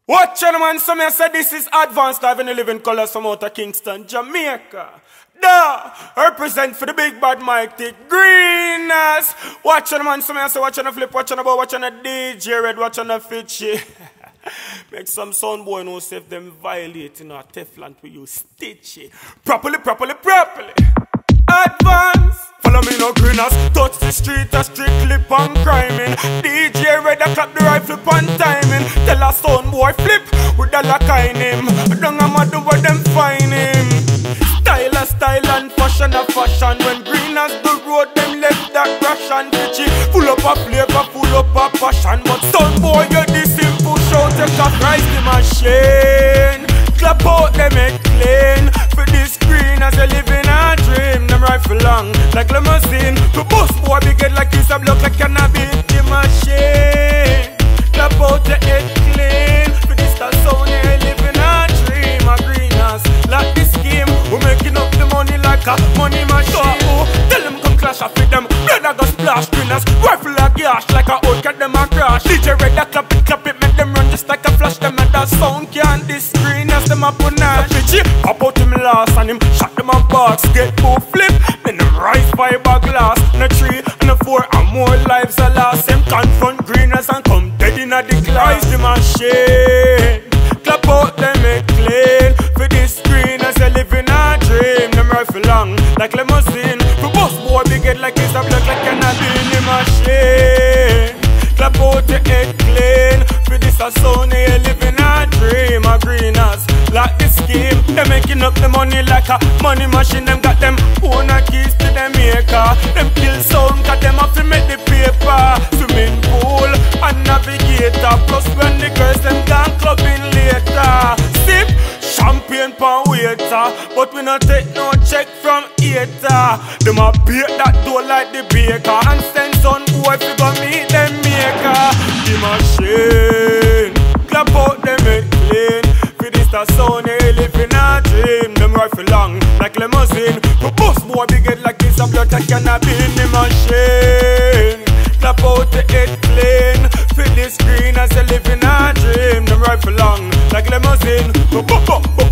Watch out, man, some I said this is advanced live in the living colors from out of Kingston, Jamaica. Da, represent for the big bad mic, the Grinnaz. Watch out, man, some I say watch on the flip, watch on the bow, watch on the DJ Red, watch on the Fitchy. Make some sound boy know if them violating our Teflon we use stitchy. Properly. Advance. Follow me no Grinnaz. Touch the street, a street clip on criming. DJ Red, a clap the rifle on timing. Tell a sound boy flip with a lock in him. Don't a do what them find him. Style and fashion a fashion. When Grinnaz the road, them left that Russian bitchy. Full up a flavor, full up a passion. But sound boy, you this simple show. Take a rise the machine. Clap out them head clean. For this Grinnaz you living a dream. Them rifle long like limousine. To bust boy big head like this, a block like cannabis. The machine. Clap out the head clean. For this the sound you living a dream. A Grinnaz like this scheme. We making up the money like a money machine. Tell them come clash off with them. Blood a go splash. Grinnaz rifle a gash like a old cat them a crash. DJ Red a clap it, make them run just like a flash. Them at that sound can't this Grinnaz them a panache. Pop out him last and him shot them a box. Get more flip, then them rise fiberglass. And a 3 and a 4 and more lives are lost. Them confront Grinnaz and come dead in a the glass. The machine clap out them head clean. For this Grinnaz you living a dream. Them rifle long like limousine. For boss boy big head like it's a block like cannabis. The machine clap out the head clean. For this a sound you living a dream. A Grinnaz like the scheme. They making up the money like a money machine. Them got them own keys to them maker. Them kill sound cause them have to make the paper. Swimming pool and navigator. Plus when the girls them gone clubbing later. Sip champagne pan waiter. But we not take no check from hater. Them a bake that dough like the baker. And send son boy to go meet them maker. The machine clap out them head clean. For this the sound you living a dream. Them rifle long like limousine. To bust boy big head like this a blood that cannot be in the machine. Clap out the head clean. For this Grinnaz you living a dream. Them rifle long like limousine. To